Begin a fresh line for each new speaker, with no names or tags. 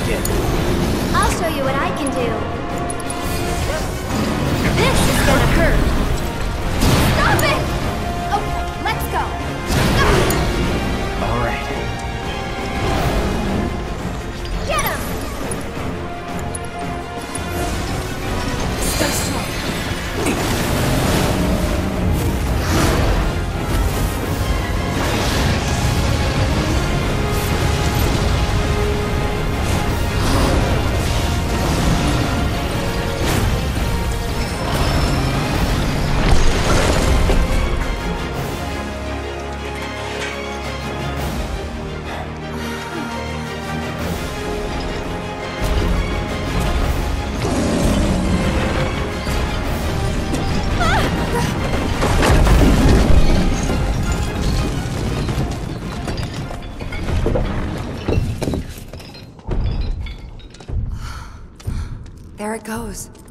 did.
I'll show you what I can do. This is gonna hurt. Stop it! Okay, let's go.
All right.
Get him! Stay strong. There it goes.